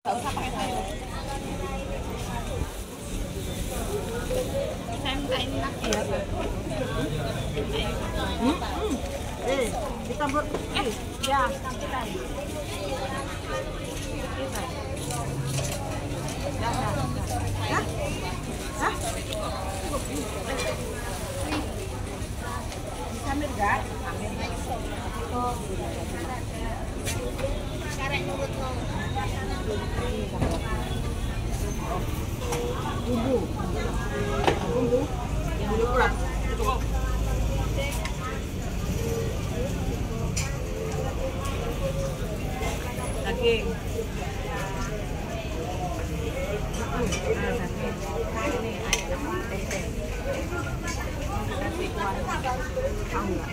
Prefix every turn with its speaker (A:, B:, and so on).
A: Nggak usah pakai sayur. Saya minta ini lagi ya.
B: Ditambah
A: Ya,
B: Samir enggak?
A: karek nurut lo.
B: Bumbu. Bumbu kurang. Daging. Ini ayam tempe. Kasih kuah. Tahu enggak?